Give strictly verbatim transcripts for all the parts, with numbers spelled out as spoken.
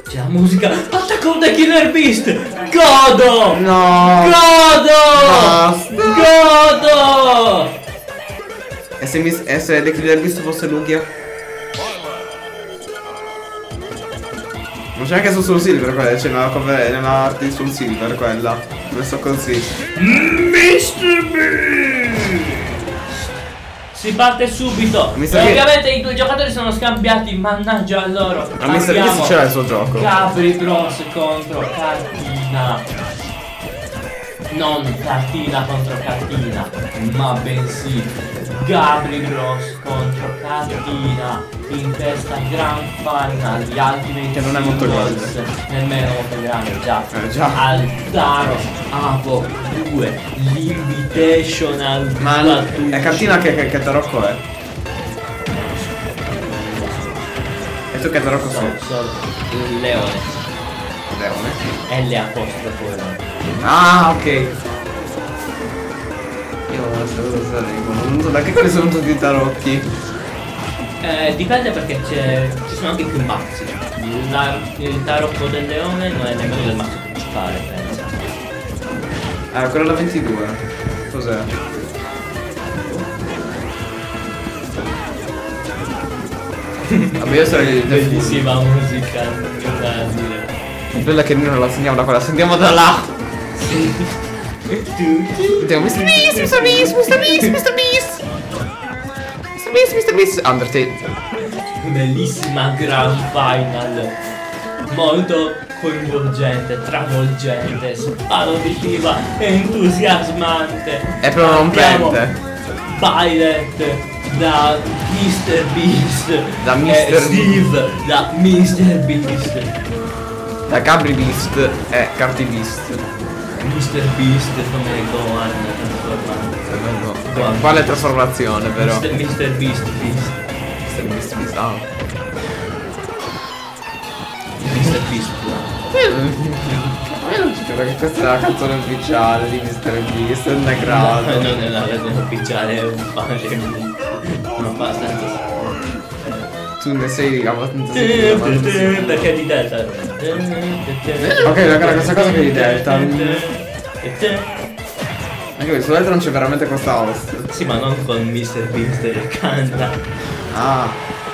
C'è la musica. Attacco da Killer Beast. Godo. No. Godo. Godo. E se, mi, e se The Killer Beast fosse Lugia? Non c'è anche su Soul Silver quella, c'è una cover, una arte di Soul Silver quella. Messo così. mister Beast. Si parte subito. E che... ovviamente i due giocatori sono scambiati. Mannaggia a loro. Ma mister Beast c'era il suo gioco. Gabri Bros contro Cartina. Non Cartina contro Cartina, ma bensì Gabri Bros contro Cartina in questa Grand Final di Ultimate che non è molto grande, nemmeno molto grande, già, eh, già. Altaro Avo due l'Invitational. Ma è Cartina che, che, che tarocco è? E tu che tarocco sei? Solo il leone. Leone? L apostrofo. Ah, ok. Io non so, non so da che quelli sono tutti i tarocchi. Eh, dipende perché c'è. Ci sono anche più mazzi. La, il tarocco del leone non è nemmeno del mazzo principale, penso. Ah, quello da ventidue. Cos'è? Vabbè, io sarei bellissima musica, non da dire. Bella che noi non la sentiamo da qua, la sentiamo da là. Sentiamo mister Beast, mister Beast, mister Beast, mister Beast. mister Beast, mister Beast, Undertale. Bellissima Grand Final. Molto coinvolgente, travolgente, spalovitiva, entusiasmante. È proprio rompente. Violet da mister Beast. Da mister Steve da mister Beast. Da Gabri Beast e Carti Beast. mister Beast come Gohan trasformato. Quale trasformazione però? mister Beast Beast. mister Beast Beast, ah. mister Beast. Io non ci credo che questa è la canzone ufficiale di mister Beast, non è grave. No, non è la canzone ufficiale, è un fan. Non basta. Tu ne sei abbastanza sicuro? Perché di Delta. Ok, raga, questa cosa che è di Delta. Anche su Delta non c'è veramente questa host. Sì, ma non con mister Beast che canta. Ah.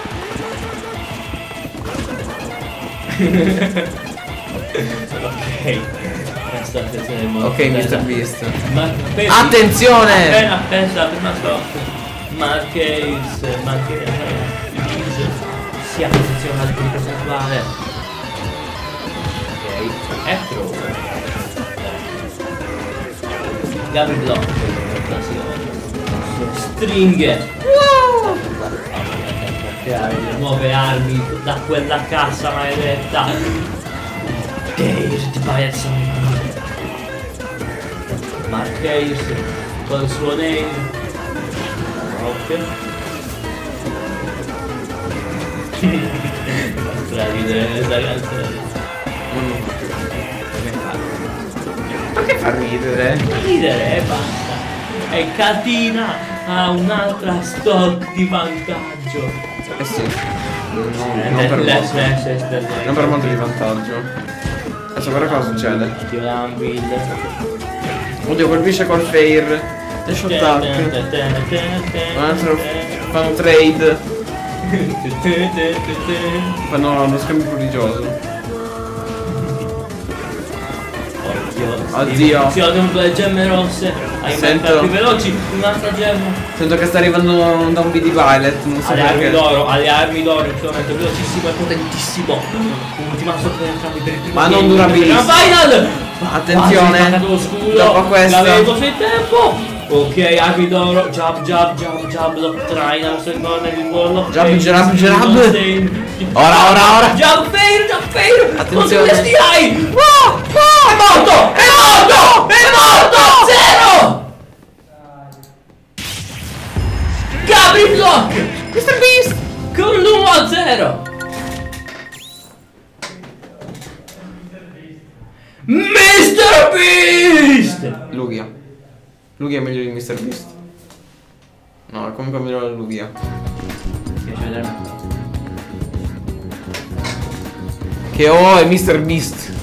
Ok. Questa attenzione è molto ok, mister Beast. Ma attenzione! Appena pensa la prima stop. Marquez, Marquez, si apposiziona al punto centrale. Ok, è throw. Gabri Block. Stringhe. Wow! Creare le nuove armi da quella cassa maledetta. Geir di Bias. Marquez col suo name. Ok. Fa ridere questa canzone. Perché fa ridere? Fa ridere e basta. E Catina ha un'altra stock di vantaggio. Eh sì. No, Eh, non, per le- molto. le- le- le- Non per molto di vantaggio. Adesso guarda cosa succede. Oddio l'Anvil. Oddio, colpisce col Fair. Dash attack. Un altro. Fanno trade. Fanno uno scambio prodigioso. Oddio. Si hanno le gemme rosse. Hai Sento- più veloci. Un'altra gemma. Sento che sta arrivando da un B di Violet. Non so Alle armi perché. d'oro, alle armi d'oro, il momento velocissimo e potentissimo. Ultima sotto entrambi per il primo. Ma non game. durabilissimo. Gran Final! Attenzione. Quasi mancato lo scudo. Dopo questa. L'avevo sul tempo. Ok, armi d'oro. Jab, jab, jab, jab. Lo traina verso il corner, il volo. Jab, Fade, jab, jab. non sei- Ora, ora, ora. Jab, fail, jab, fail. Attenzione. Contro le S T I. Oh, oh, è morto! È morto! È morto! Zero! Gabri Block! mister Beast! Con l'uno a zero! mister Beast! Lugia. Lugia è meglio di mister Beast. No, è comunque meglio la Lugia. Piace vedere. che ho è mister Beast.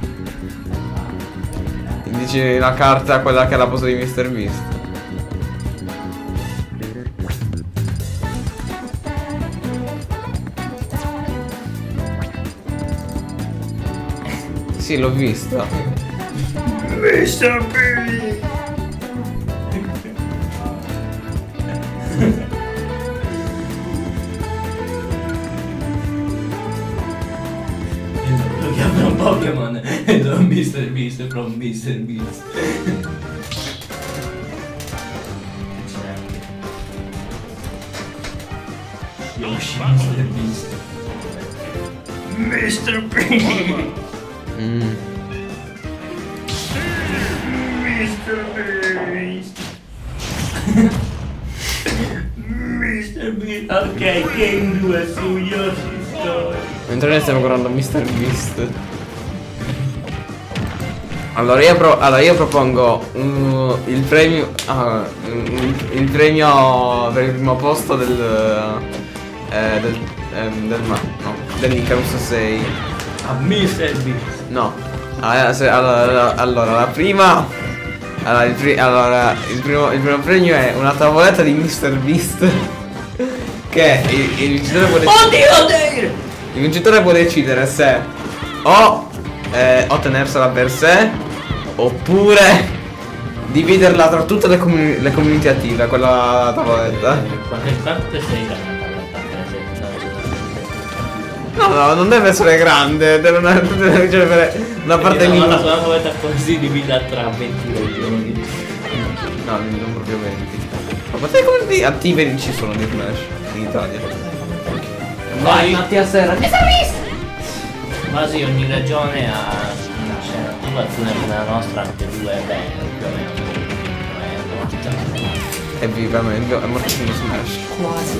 Dici la carta, quella che è la posa di mister Beast. Sì, l'ho vista. mister Beast. Lo chiamano Pokémon e non mister Beast from mister Beast. Yoshi mister Beast. mister Beast. Mm. mister Beast. mister Beast. Ok, Game due su Yoshi Story. Mentre noi stiamo guardando mister Beast. Allora io, pro allora, io propongo uh, il premio uh, il, il premio per il primo posto del eh, del, ehm, del ma no dell'Icarus sei A mister Beast. no allora, se, allora, allora la prima allora il, pri allora il primo il primo premio è una tavoletta di mister Beast che il, il vincitore può decidere Oddio Dave! il vincitore può decidere se o eh, o tenersela per sé oppure dividerla tra tutte le, comuni le community attive, quella tavoletta. Quante sei la No, no, non deve essere grande, deve, una, deve ricevere una parte minima. minima. La tua tavoletta così divisa tra venti regioni. No, non proprio venti. Ma quante community attive ci sono di Smash in Italia? Vai! Mattia Serra. Quasi ogni regione ha una scena attiva, alcune come la nostra, anche due, beh, più o meno. È viva, è mortissimo Smash. Quasi.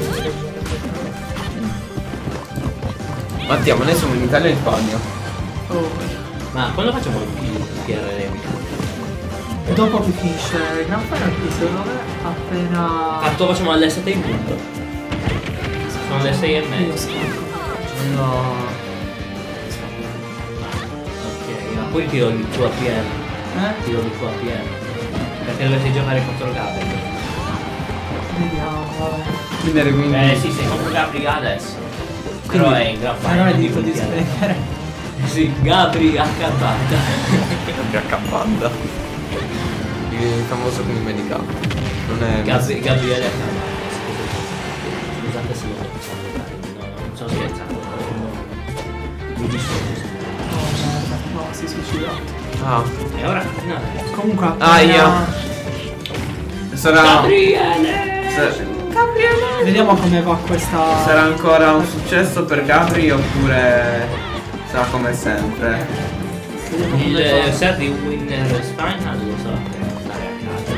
Mattia, ma noi siamo in Italia e in Spagna. Oh. Ma quando facciamo il P R M? Dopo che finisce il Grand Final, secondo me appena. Tanto facciamo alle sette in punto. Sono le sei e Io mezza. scappo. No. Ok, ma poi tiro il tuo P R. Eh? Tiro il tuo P R. Perché dovresti giocare contro Gabri. Vediamo, vabbè. Quindi eri quindi. Eh sì, sei contro Gabri adesso. Però è in gran Allora fine. dico di sprecare. Sì, Gabri H banda. H banda. Il famoso come medica. Non è. Gabri, Gabriele H banda. Scusate se lo faccio. No, non sto scherzando. Mi dissocio. Oh merda, no, si è suicidato. Ah. E ora no. Comunque appena... Ah, io. Sarà. Gabriele! Sa- Vediamo come va questa... Sarà ancora un successo per Gabri oppure sarà come sempre? Vediamo come Il va. set di Winners Final lo so che andare a casa.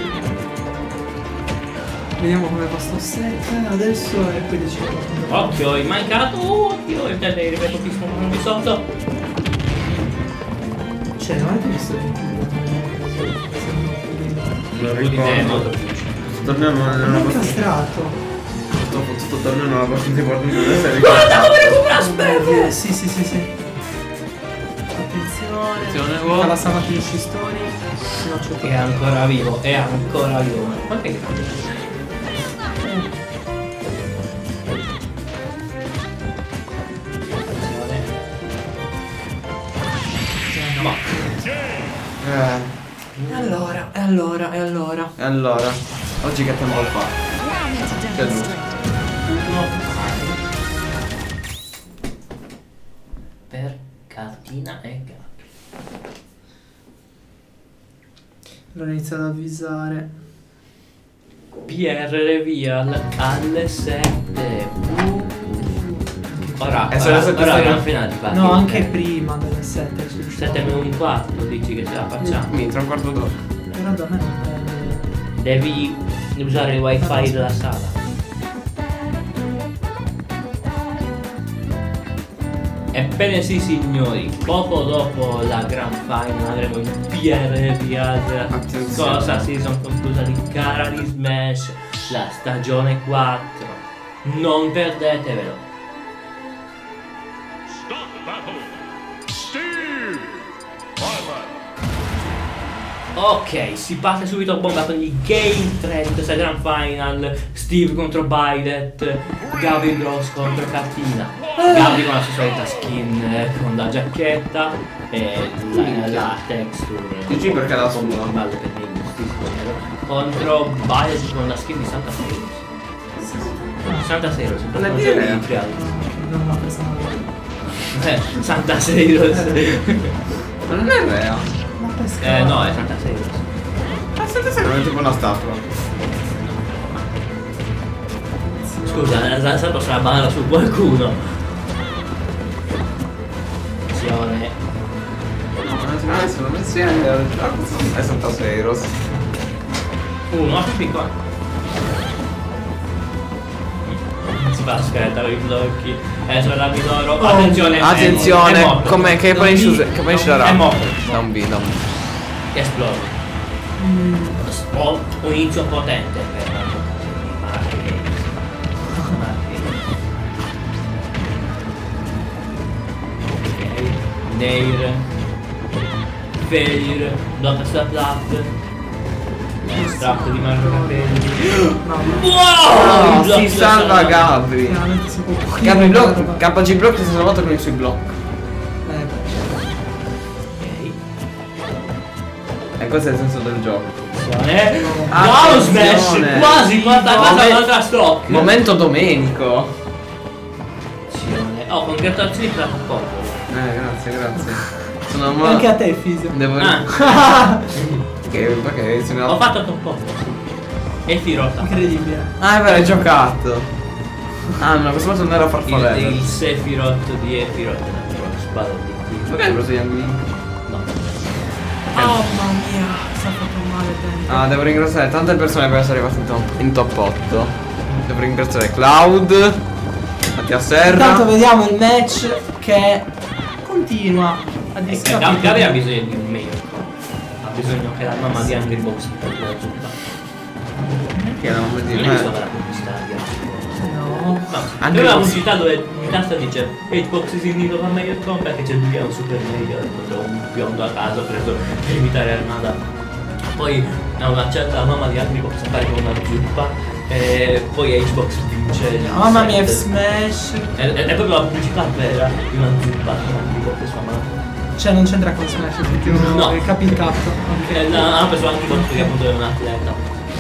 Vediamo come va sto set adesso e poi decidiamo. Occhio, hai mancato! Occhio, il tele ripeto qui sono di sotto. Cioè, non avete visto il Non Più di me, molto più. Torneo non è una è cosa. castrato. Tutto torneo non è una cosa importante deve essere. Guarda come recupera Sperm! Sì, sì, sì, sì. Attenzione. Attenzione, Fa oh. la salata di Scistori. No, c'è È ancora vivo, è ancora vivo. Quanto è grande? Attenzione. Ma Eh, E allora, e allora, e allora. e allora, oggi che tempo fa? Che luce. uno per Catina e Gabri. Allora inizia ad avvisare. P R Reveal alle sette. Uh. Ora, E se alle ora, sette ora stai- gran finale di partita. No, anche prima delle sette. sette meno un quarto, dici che ce la facciamo. Mi tra un quarto d'ora. Però da me non prende. Devi usare il wifi della sala. Ebbene sì signori, poco dopo la Grand Final avremo il P R Reveal. Attenzione. Cosa si sono conclusa di gara di Smash, la stagione quattro. Non perdetevelo. Ok, si parte subito a bomba con il Game tre di questa Grand Final. Steve contro Violet, Gabri Gross contro Cattina. Gabri con la sua solita skin eh, con la giacchetta e la, la texture. G G perché la sua. Bello per me, contro Violet con la skin di Santa Seros. Santa Seros, un Non è personaggio vero. di Trials. Non l'ho presa mai. Eh, Santa Seros. Ma non è vero. Ma pesca. Eh no, è Santa Seros. Aspetta, sei come tipo una statua. Scusa, la statua sarà balla su qualcuno. Attenzione. No, sono messi a è Santa Seros. Uno, più piccolo. Si fa scherza con i blocchi. Eh, sono la loro. Attenzione, Attenzione, è morto. come che poi esce che poi esce la È rapa. morto. Da un B, da un B. Esplode. Ho un inizio potente per la marketing. Ok. Nair. Fair. Blocca sulla plat. Strappo di Marco Capelli. No, no. Wow! No, Il blocco si sulla salva plat. Gabri. Veramente si può Gabri block, K G block si è salvato con i suoi block. Eh, beh. Ok. E questo è il senso del gioco. Attenzione. Wow, Attenzione. smash! Quasi, quanta quasi Momen- un'altra stock. Momento Domenico. Attenzione. Oh, congratulazioni per la popolo. Eh, grazie, grazie. Sono mo- Anche a te, Fisio. Devo Ah, Che perché ho sono fatto top popolo. E Firota. Incredibile. Ah, è vero, hai giocato. Ah, no, questa volta non era Il, farfalletto. il Sephiroth di Epirot. La spada di Perché hai preso Young Link? No. Oh mamma mia, si è fatto male dentro. Ah, devo ringraziare tante persone per essere arrivate in top, in top otto. Devo ringraziare Cloud, Mattia Serra. Intanto vediamo il match che continua a E discapito. Gab- Gabri ha bisogno di un meglio. Ha bisogno che la mamma di Angry Box per la zuppa. Che non vuol Non dire. è che eh. sto per acquistare. No. No, Anche anche una Box. pubblicità dove in testa dice Xbox is in need of a major combat, che c'è lui che è un super meglio, un biondo a caso preso per imitare Armada. Poi a una certa la mamma di Angry Box appare con una zuppa e poi Xbox vince il Mamma mia, F set. Smash. È, è proprio la pubblicità vera di una zuppa con Angry Box e sua mamma. Cioè non c'entra con Smash, effettivamente. No. È capitato. E Ok. la- ha preso Angry Box perché appunto è un atleta.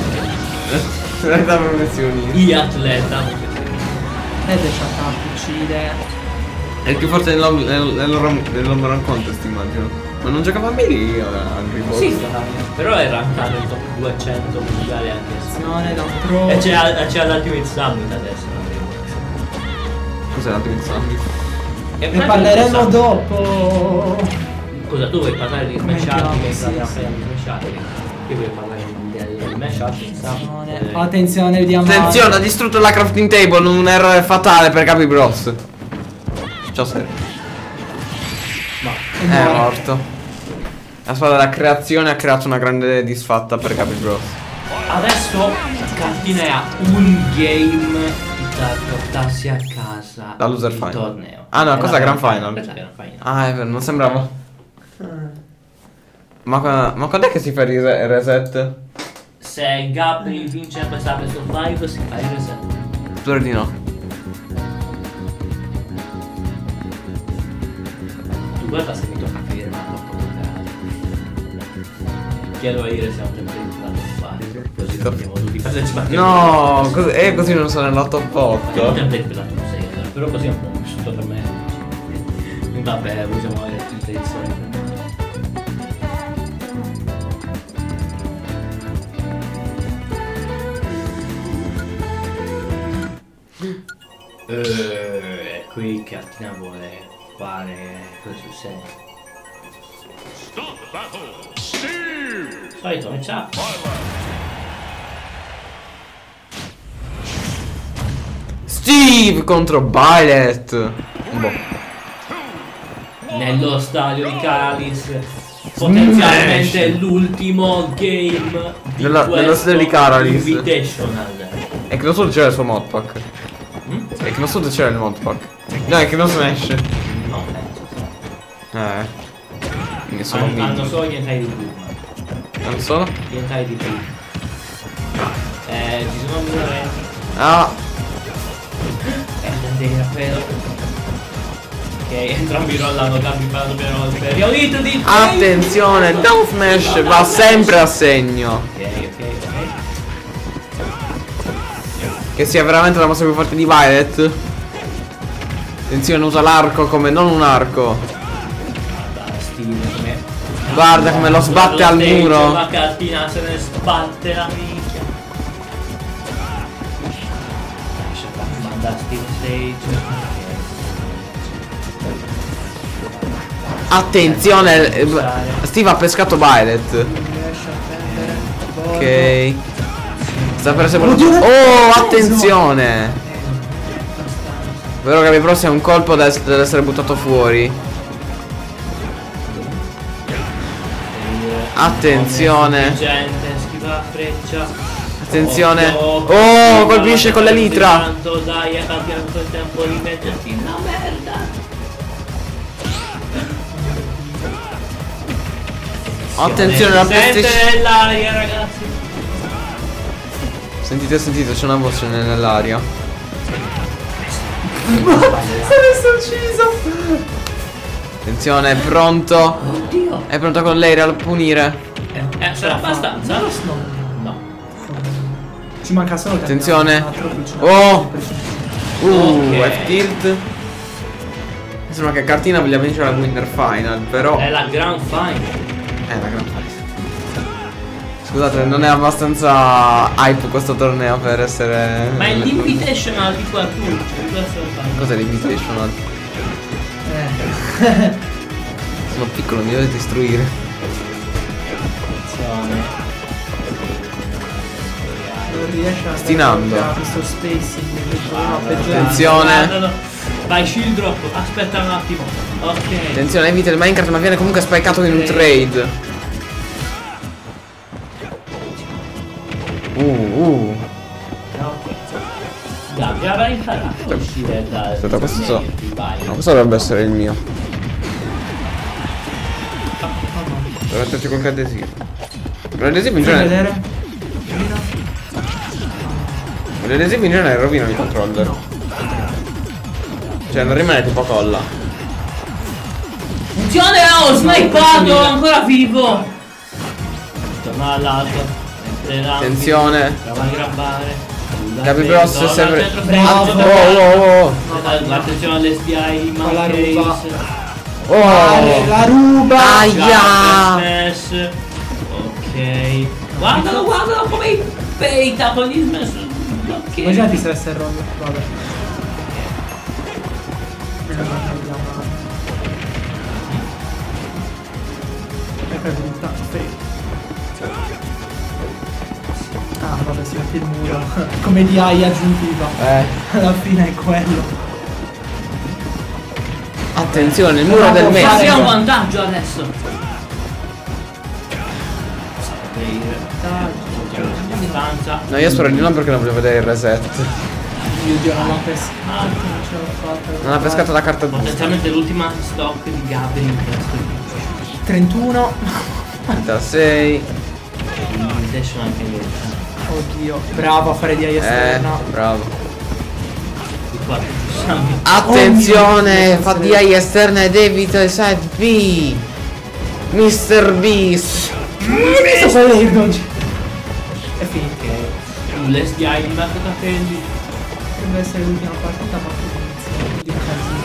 Da professionisti. I atleta. Ed è shut up, uccide. È il più forte nell'home nel, nel, nell'home run contest, immagino. Ma non giocava mai lì Angry Box? Sì, però è rankato in top duecento mondiali anche se. Attenzione da un pro. E c'è c'è l'Ultimate Summit adesso. Cos'è la Twin Summit? E Ne parleremo dopo. Cosa tu vuoi parlare di Smash Minecraft, Art? Che sì, state a sì. fare di Smash Art? Io voglio parlare del Smash Art in Attenzione, Summit. attenzione, vediamo. Attenzione, ha distrutto la crafting table, un errore fatale per Capi Bros. Ciao Sergio. Ma E È muore. morto. La spada della creazione ha creato una grande disfatta per Capi Bros. adesso Cattina ha un game da portarsi a casa. Da loser il final. torneo. Ah, no, È cosa la è Grand Final? Questa è la Grand Final. Ah, è vero, non sembrava. Ah. Ma, qua- ma quando è che si fa il rise- il reset? Se Gabri vince questa best of five si fa il reset. Spero di no. Tu guarda se mi tocca capire ma non posso toccare. Chiedo a Ire se ha un tempo di plato fare. Così dobbiamo tutti partecipare. No, cos- e così non sono nella top Facciamo un otto. template per la top sei, allora, però così è un po' vissuto per me. Vabbè, usiamo le edizioni. Eh, qui Cattina vuole fare cosa succede. Stop the battle! Steve! Solito matchup. Steve contro Violet. Boh. Nello stadio di Calis. Potenzialmente l'ultimo game di Nella- questo nello stadio di Calis. Invitational. E che non solo c'era il suo modpack. Mm? E che non solo c'era il modpack. No, è che non Smash. No, penso. Eh. Quindi sono Hanno, hanno vinto. solo gli entrai di Doom. Non sono? Diventare di più. Eh, ci sono due. Ah. Eh, devi quello. Ok, entrambi rollano, cambi per dobbiamo per Riolito di Attenzione, down smash va sempre a segno. Ok, ok, ok. Che sia veramente la mossa più forte di Violet. Attenzione, usa l'arco come non un arco. Guarda, Steve come. Guarda come lo sbatte al muro. La cartina se ne sbatte la minchia. Manda Steve Stage. Attenzione, eh, Steve ha pescato Violet. Non riesce a prendere. Ok. Sta per essere Oh, attenzione. Vero che il prossimo è un colpo da deve essere buttato fuori. Attenzione. Gente, schiva la freccia. Attenzione. Occhio, Oh, occhio, colpisce con l'elitra. tanto, dai, è cambiato il tempo di metterti in una merda. Attenzione la PlayStation. Sente nell'aria, ragazzi. Sentite, sentite, c'è una voce nell'aria. Se ne sto ucciso. Attenzione, è pronto. Oddio. È pronto con lei a punire. Eh, sarà abbastanza? No. No. Ci manca solo che Attenzione. abbiamo un altro piccino. Oh. Uh, Ok. F-tilt. Sembra che Cartina voglia vincere la Winner Final, però. È la Grand Final. Eh, la Grand Final. Scusate, non è abbastanza hype questo torneo per essere. Ma è l'invitational di qualcuno. Cioè, questo è il fatto. Cos'è l'invitational? Eh. Sono piccolo, mi dovete istruire. Attenzione. Non riesce a Stinando. a questo spacing che proviamo a Guarda, peggiorare. Attenzione. guardalo. Vai, shield drop. Aspetta un attimo. Ok. Attenzione, evita il Minecraft, ma viene comunque spikeato in un trade. Uh, uh. Gabi, avrai imparato a uscire da. Aspetta, questo so. Vai. No, questo dovrebbe essere il mio. Devo metterci qualche adesivo. L'adesivo in Fai genere. vedere? Gli adesivi in genere rovinano i controller. Cioè non rimane tipo colla. Attenzione, ho snipato, ancora vivo. Torna all'alto. Attenzione. Prova a grabbare. Gabi Bros è sempre. Bravo. Oh oh oh. Attenzione all'S D I di Alla Mancase. ruba. Oh. La ruba. Aia. Smash. Ok. Guardalo, guardalo come peita con gli smash. Ok. Immaginati se avesse il roll. Vabbè. E non abbiamo. Ecco è brutta. Fake. Ah vabbè, si mette il muro. Come di A I aggiuntiva. Eh. Alla fine è quello. Attenzione, il muro Bravo, del fare- mezzo. Abbiamo un vantaggio adesso. Distanza. No, io spero di no perché non voglio vedere il reset. Mio Dio, non l'ho pescato. Non ce l'ho fatta. Non ha pescato la carta giusta. Potenzialmente l'ultima stock di Gabi in questo video. trentuno. trentasei. Invitation anche niente. Oddio. Bravo a fare di A I Eh, esterna. bravo. Di qua siamo. Attenzione, Oh mio fa Dio. di A I esterna ed evita il side B. mister Beast. Questo poi è il dodge. È finito. Ok. L'S D I di Marco Capelli. Deve essere l'ultima partita ma inizio di un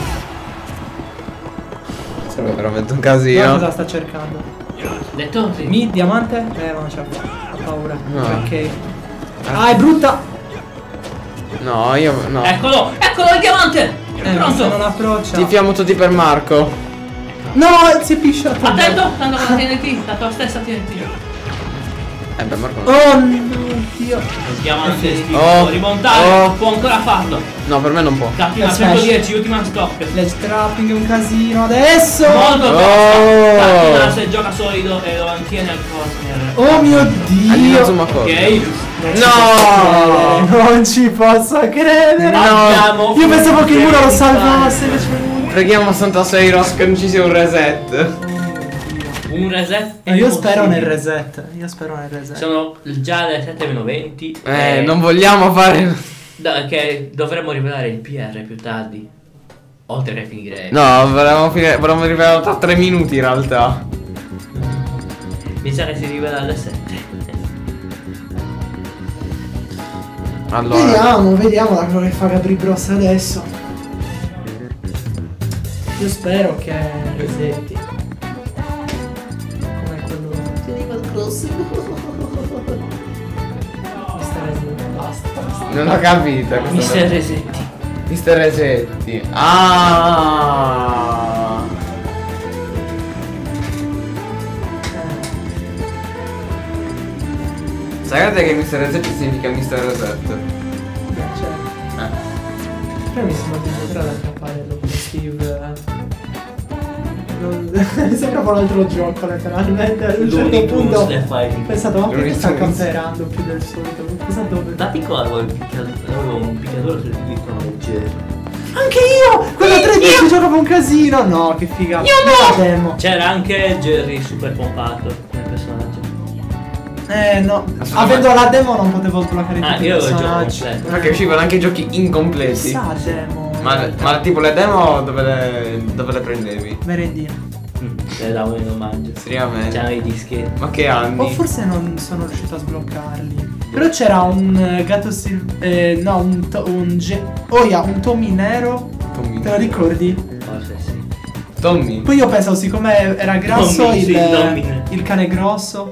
casino. Sarebbe veramente un Guarda casino. cosa sta cercando. Detto sì. Mi diamante? Eh ma non c'ha ha paura. No. Ok. Ah è brutta! No, io no. Eccolo, eccolo il diamante! Eh ma se non Pronto! approccia. Tifiamo tutti per Marco. No, si è pisciato. Attento, stanno con la T N T, la tua stessa T N T. Eh beh, Marco no. Oh no, Dio. Il diamante Steve, Oh. può rimontare, Oh. può ancora farlo. No, per me non può. Cattina Smash. centodieci, ultima stock. Ledge trapping è un casino adesso. Molto Oh. tosta. Cattina se gioca solido e lo mantiene al corner. Oh mio All'Inazuma Dio. cosa. Ok. No! Non ci posso credere. Abbiamo Io pensavo che il muro lo finito di salvasse fare. invece non. Preghiamo Santa Seiros che non ci sia un reset. Un reset. E io spero nel impossibile. reset. Io spero nel reset. Sono già le sette meno venti. Eh, non vogliamo fare... Da, che dovremmo rivelare il P R più tardi. Oltre che finire. No, volevamo finire, volevamo rivelare tra tre minuti in realtà. Mi sa che si rivela alle sette. Allora, Vediamo, vediamo da quello che fa Gabri Bros adesso. Io spero che resetti. Come quello. Tieni quel prossimo. Mister Resetti, basta, basta. non ho capito. questo- Mister Resetti. Mister Resetti. Ah. Sapete che Mister Resetti significa Mister Reset? Beh, certo. Eh. Però mi sembra di giocare ad accaparello con Steve. Non... mi sembra un altro gioco letteralmente. Ad un certo Looney punto Tunes ho le fai. pensato, ma perché Looney sta Tunes. camperando più del solito? Cosa dove? Da piccola avevo il picchiatore, avevo un picchiatore sul piccolo leggero. Anche io! Quello tre dieci giocava un casino! No, che figata! Io no! Demo. C'era anche Jerry super pompato come personaggio. Eh no, Assolutamente. avendo la demo non potevo sbloccare Ah, tutti i io avevo il gioco personaggi. completo. Perché uscivano anche giochi incompleti. Chissà demo. Ma, ma tipo le demo dove le, dove le prendevi? Merendina. Mm, le davo in omaggio. Seriamente? C'erano i dischetti. Ma che anni? O forse non sono riuscito a sbloccarli. Però c'era un eh, gatto sil... eh, no, un, to- un ge- oh yeah, un Tommy nero. Tommy. Te lo ricordi? Forse sì. Tommy. Poi io pensavo, siccome era grasso Tommy, il, sì, Tommy. il cane grosso.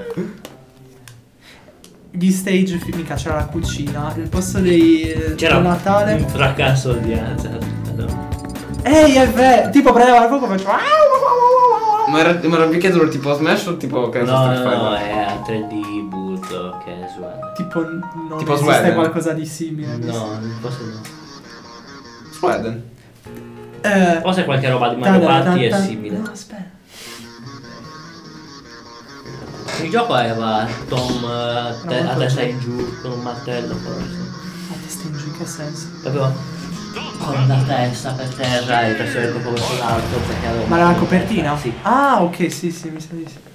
Gli stage, fi- mica c'era la cucina. Il posto dei C'era del Natale. un fracasso di alza. Ehi, è vero! Tipo prendeva il fuoco e faceva. Ma era, ma era un picchiatore tipo Smash o tipo che ne so, No, Street no, no, Fighter? è a tre D butto che è suono. Tipo non Tipo esiste Sweden. qualcosa di simile. No, non posso no. Sweden. Eh, Forse qualche roba di Mario Party è simile. No, aspetta. Il gioco aveva Tom eh, te- a testa in giù con un martello forse. A testa in giù, in che senso? Proprio con la testa per terra e presso il corpo verso l'alto perché aveva. Ma era la copertina? Sì. Ah, ok, sì, sì, mi sa di sì.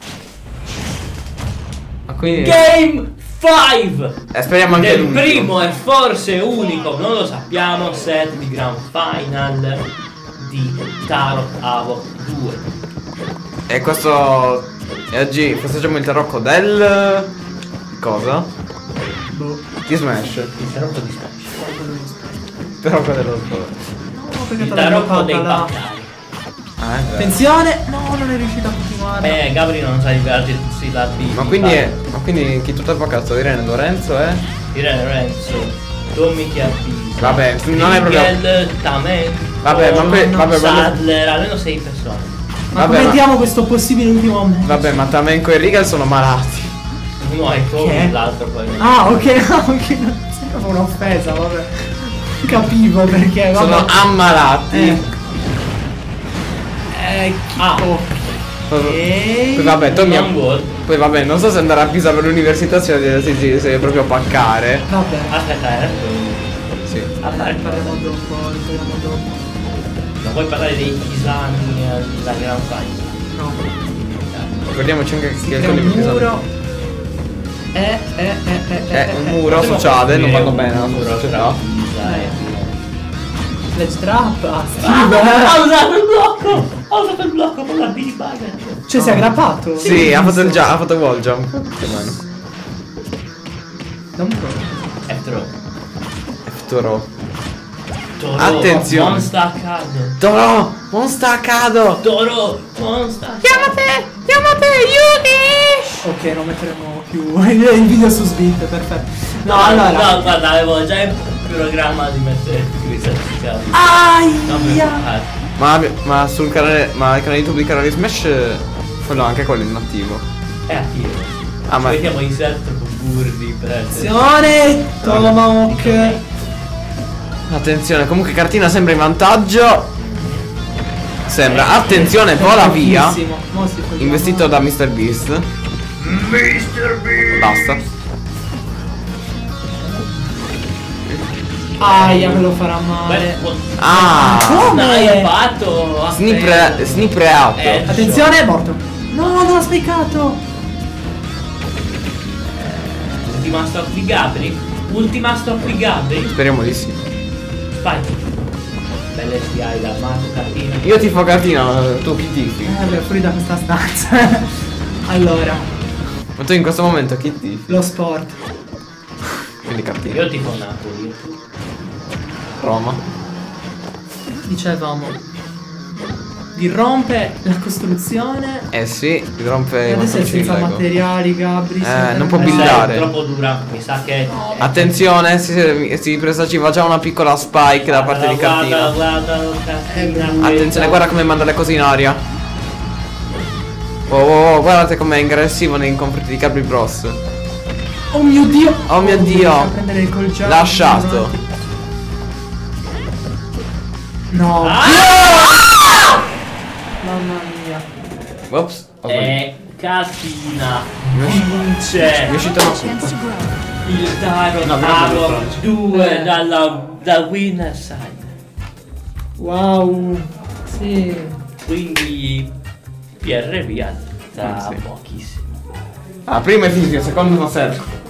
Ma quindi... Game cinque! Eh, speriamo anche Del l'ultimo. primo e forse unico, non lo sappiamo, set di Grand Final di Tarot Avo due. E questo... E oggi festeggiamo il tarocco del... Cosa? Boh. Di Smash. Il tarocco di Smash. Il tarocco dello sport. No, perché Il te l'hai tarocco bloccata dei là. bancari. Ah, è vero. Attenzione! No, non è riuscito a continuare. Eh, Gabri non sa rivelarsi tutti i lati. Ma quindi, ma quindi chi tutto il cazzo? Irene Lorenzo eh? Irene Lorenzo, Tommy Chiappisi. Vabbè, non è proprio... Miguel, Tamen. Vabbè, ma que- vabbè, quello- Sadler, almeno sei persone. Ma vabbè, come ma- diamo questo possibile ultimo match? Vabbè, ma Tamenko e Regal sono malati. Uno è Tommy, Che? l'altro poi. Ah, ok, ok. Sembrava un'offesa, vabbè. Capivo perché, vabbè. Sono ammalati. Eh. Eh, Ah, Poi vabbè, Tommy non vuol. Poi vabbè, non so se andare a Pisa per l'università se si, si, si deve proprio paccare. Vabbè. Aspetta, eh. Sì. Vabbè, parliamo dopo, parliamo dopo. Non puoi parlare dei pisani alla Grand Final. No. Ricordiamoci anche che Crea con un i Pisa- muro. Eh, eh, eh, eh, eh, Eh, un eh. muro sociale, non vanno Un bene alla muro società. tra Pisa e- Let's trap. Ah, Ah, Steve. ha usato il blocco! Ha usato il blocco con la B-Bugger. Cioè, si è aggrappato? Sì, ha fatto il già, ha fatto wall jump. Più o meno. Non pro. F-throw. Toro. Toro, Attenzione. Non sta accadendo. Toro! Non sta accado! Toro, non sta Chiamate! Chiamate Yuki! Ok, non metteremo più il video su Svit, perfetto. No, No, allora. no, guarda, avevo già in programma di mettere tutti i certificati. No, per Aia! fare. Ma, ma sul canale. Ma il canale YouTube di Canale Smash. Quello anche quello è inattivo. È attivo. Ah, ma- Vediamo insert con Burdi per essere. Attenzione! Tomahawk! Attenzione, comunque cartina sembra in vantaggio. Sembra. Attenzione, vola via. Fortissimo. Mo si fa- Investito da mister Beast. mister B. Basta. Aia, me lo farà male. Ah! Come? Dai, hai fatto. Snip, snip reato. Eh. Attenzione, è morto. No, non ho spiccato. Ultima stop di Gabri. Ultima stop di Gabri. Speriamo di sì. Vai. Belle S D I da Marco Cattina. Io tifo Cattina, tu chi tifi? Eh, vabbè, fuori da questa stanza. Allora, Ma tu in questo momento chi tifi? lo sport. Quindi Cattina. Io tifo Napoli. Roma. Dicevamo. Irrompe la costruzione. Eh sì, ti rompe E i adesso è mattoncini senza Lego. materiali, Gabri. Eh, non può Mi sa billare. che è troppo dura. Mi sa che. Attenzione, si, si presagiva già una piccola spike da parte di Guarda, Cattina. guarda, Cattina. Attenzione, guarda come manda le cose in aria. Oh, oh, oh, guardate com'è aggressivo nei confronti di Gabri Bros. Oh mio dio. Oh mio Dio. Fa prendere il colciato. Lasciato. No. Ah! Mamma mia. Ops. ho sbagliato. E Cattina Mi è usci- vince mi è uscita una Chance to grow. il Taro No, però Taro non lo faccio. due Eh. dalla da winner side. Wow. Sì. Quindi P R V da Sì. pochissimo. Ah, prima è finito, secondo non serve.